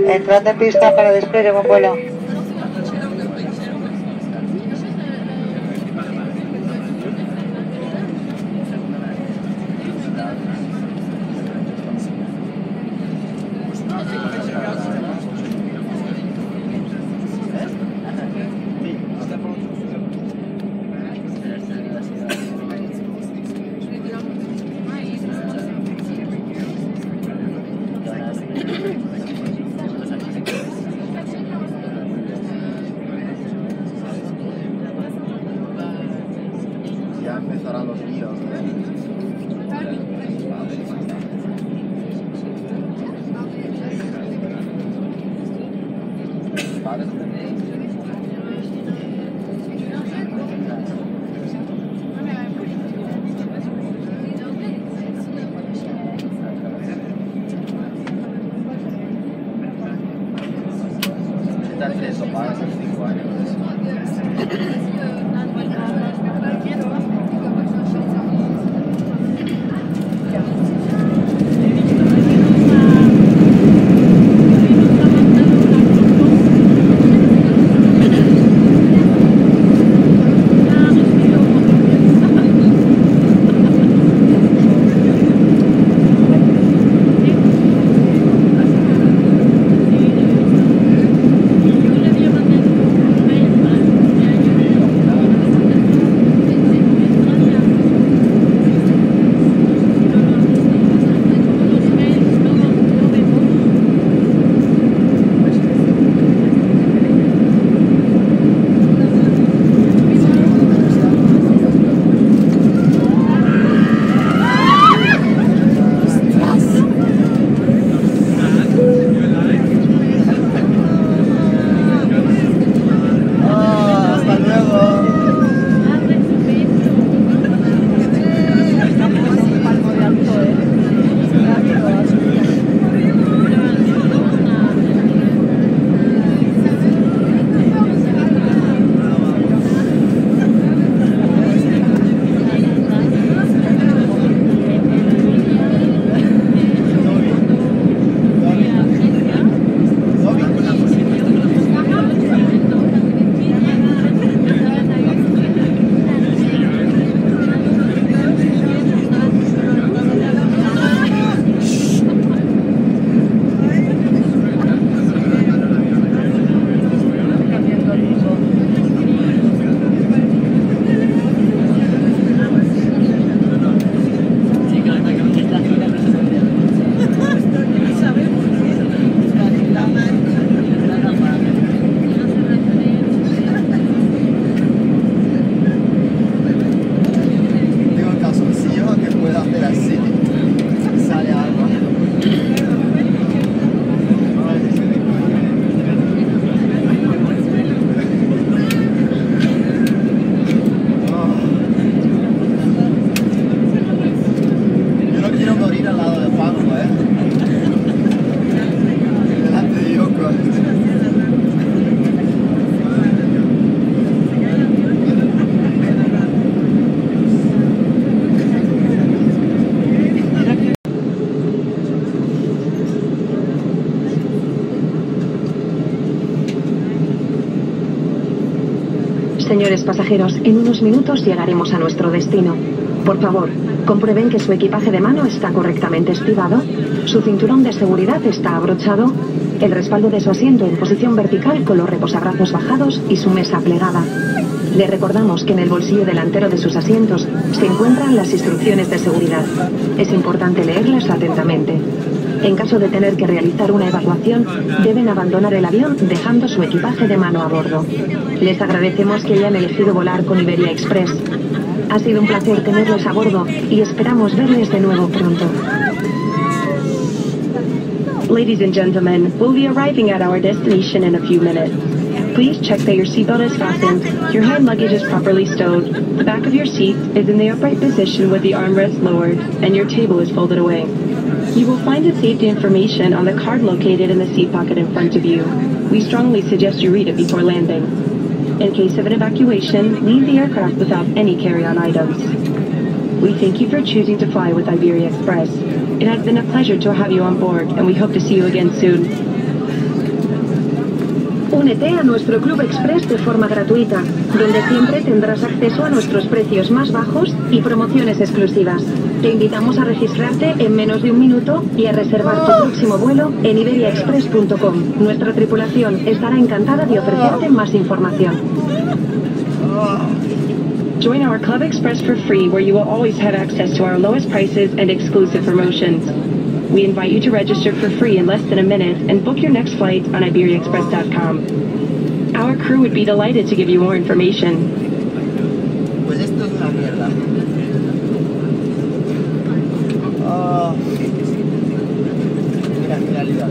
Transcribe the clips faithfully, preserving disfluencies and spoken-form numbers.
Entrando en pista para despegue, buen vuelo. Ya empezarán los líos, ¿Qué tal eso? Pagas en cinco años. Señores pasajeros, en unos minutos llegaremos a nuestro destino. Por favor, comprueben que su equipaje de mano está correctamente estibado, su cinturón de seguridad está abrochado, el respaldo de su asiento en posición vertical con los reposabrazos bajados y su mesa plegada. Le recordamos que en el bolsillo delantero de sus asientos se encuentran las instrucciones de seguridad. Es importante leerlas atentamente. En caso de tener que realizar una evacuación, deben abandonar el avión dejando su equipaje de mano a bordo. Les agradecemos que hayan elegido volar con Iberia Express. Ha sido un placer tenerlos a bordo y esperamos verles de nuevo pronto. Ladies and gentlemen, we'll be arriving at our destination in a few minutes. Please check that your seatbelt is fastened, your hand luggage is properly stowed, the back of your seat is in the upright position with the armrest lowered, and your table is folded away. You will find the safety information on the card located in the seat pocket in front of you. We strongly suggest you read it before landing. In case of an evacuation, leave the aircraft without any carry-on items. We thank you for choosing to fly with Iberia Express. It has been a pleasure to have you on board, and we hope to see you again soon. Únete a nuestro Club Express de forma gratuita, donde siempre tendrás acceso a nuestros precios más bajos y promociones exclusivas. Te invitamos a registrarte en menos de un minuto y a reservar tu próximo vuelo en iberia express punto com. Nuestra tripulación estará encantada de ofrecerte más información. Join our Club Express for free, where you will always have access to our lowest prices and exclusive promotions. We invite you to register for free in less than a minute and book your next flight on iberia express dot com. Our crew would be delighted to give you more information. Pues esto es una mierda. Oh. Mira, mira, mira.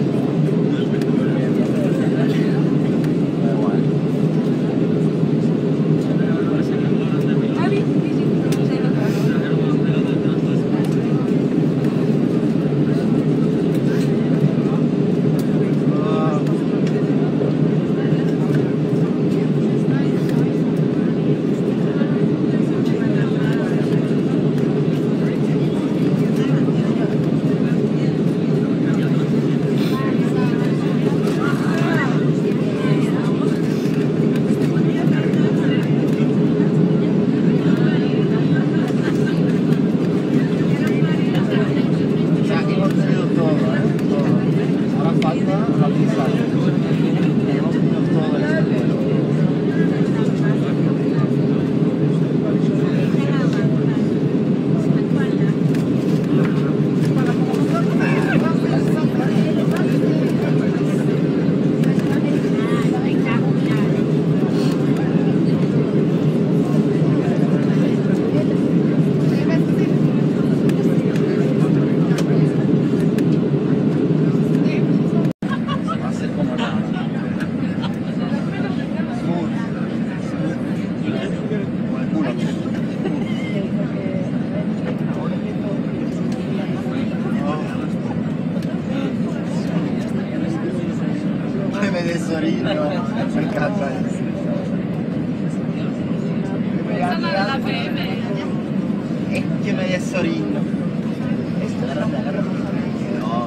Me encanta eso. Es que me desorino. Esto, agárrate, agárrate. No,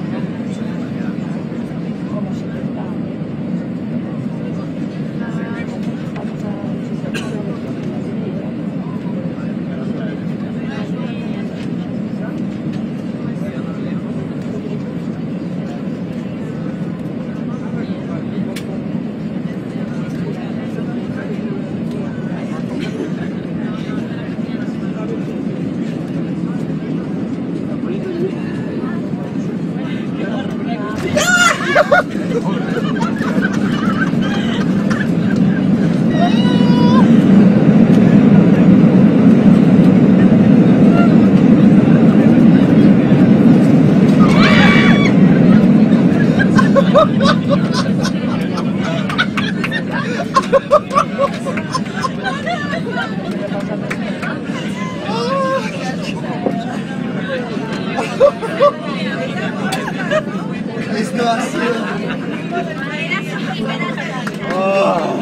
esto ha sido... Oh.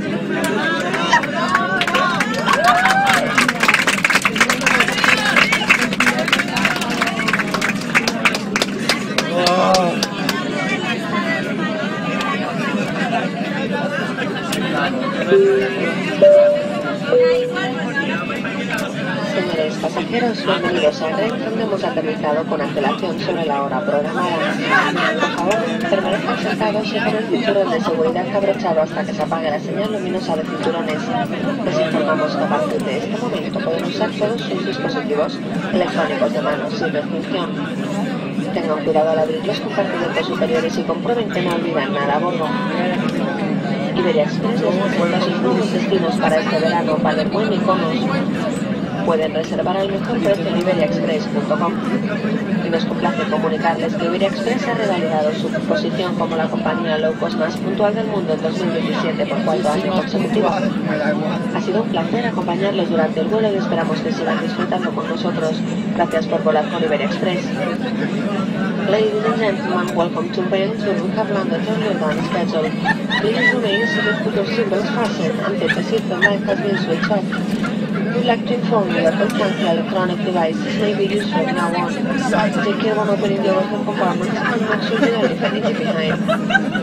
Señores pasajeros, bienvenidos a Rennes, donde hemos aterrizado con antelación sobre la hora programada. Por favor, permanezcan sentados y con el cinturón de seguridad abrochado hasta que se apague la señal luminosa de cinturones. Les informamos que a partir de este momento pueden usar todos sus dispositivos electrónicos de mano sin restricción. Tengan cuidado al abrir los compartimentos superiores y comprueben que no olvidan nada a bordo. Iberia Express les presenta sus nuevos destinos para este verano, Palermo y Mykonos. Pueden reservar al mejor precio en iberia express punto com. Y nos complace comunicarles que Iberia Express ha revalidado su posición como la compañía low cost más puntual del mundo en dos mil diecisiete por cuarto año consecutivo. Ha sido un placer acompañarles durante el vuelo y esperamos que sigan disfrutando con nosotros. Gracias por volar con Iberia Express. Ladies and gentlemen, welcome to Rennes. We have landed earlier than scheduled. Please remain seated with your seatbelts fastened until the seatbelt light has been switched off. We would like to inform you that all tanky electronic devices may be used from now on. Take care when opening the overhead compartments and make sure you don't leave anything behind.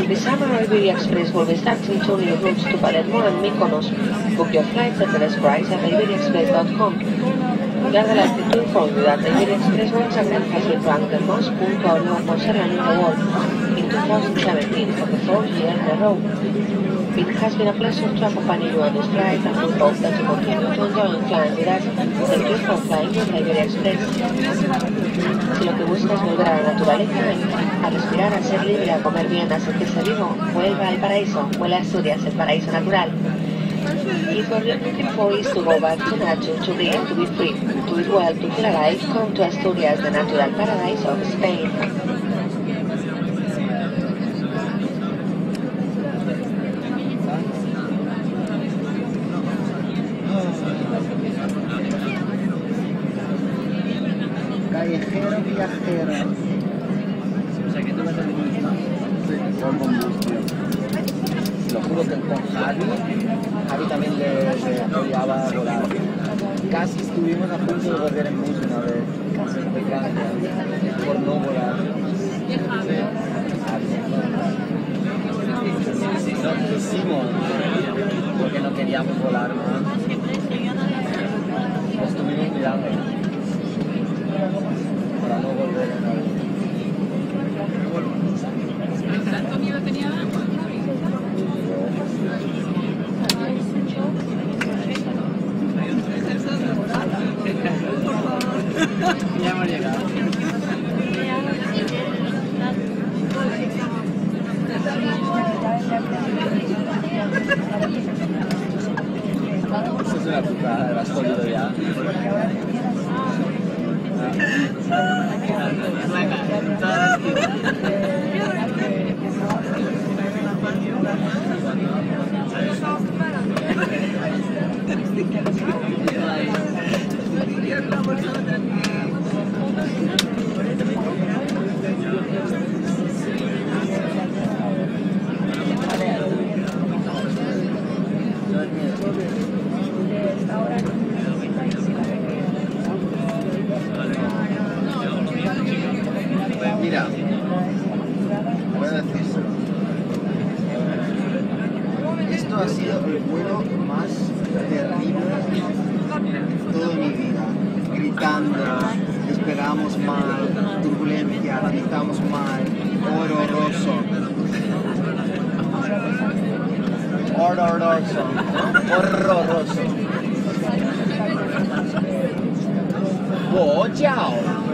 This summer, Iberia Express will be starting two new routes to Palermo and Mykonos. Book your flights at the best price at iberia express dot com. We are delighted to inform you that Iberia Express once again has been ranked the most punctual low-cost airline in the world in two thousand seventeen for the fourth year in a row. It has been a pleasure to accompany you on this flight, and we hope that you continue to enjoy flying with us. Thank you for flying with Iberia Express. Si lo que buscas es volver a la naturaleza, a respirar, a ser libre, a comer bien, a sentirse vivo, vuelva al paraíso, vuelve a Asturias, el paraíso natural. If what you're looking for is to go back to nature, to be, to be free, to eat well, to feel alive, come to Asturias, the natural paradise of Spain. Callejero viajero. O sea que tú vas a venir, ¿no? Sí, con combustión. Lo juro que con Javi, Javi también le, le odiaba volar. Casi estuvimos a punto de volver en bus una vez. Casi, por no volar. No quisimos, porque no queríamos volar más. Lo estuvimos mirando. Para no volver en algo. ¿Tanto miedo tenía? Ya hemos llegado. Eso es una putada, lo has jodido ya. Mira, voy a decírselo. Esto ha sido el vuelo más terrible de toda mi vida. Gritando, esperamos mal, turbulencia, gritamos mal, horroroso. Horroroso, horroroso. ¡Oh, chao!